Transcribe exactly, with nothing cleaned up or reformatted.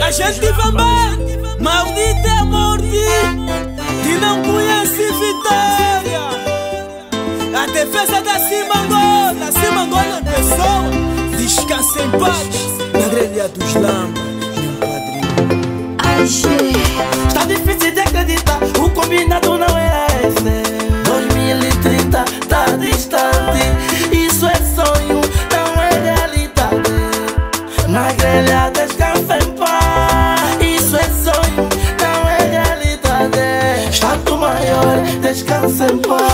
A gente vai bem, maldita é a morte que não conhece vitória. A defesa da Simangola, Simangola pessoa, descansa em paz na grelha dos lambas, meu padrinho. Ai, está difícil de acreditar, o combinado não era esse. dois mil e trinta tá distante, isso é sonho, não é realidade. Na grelha descansa em paz, isso é sonho, não é realidade. Estado maior, descansa em paz.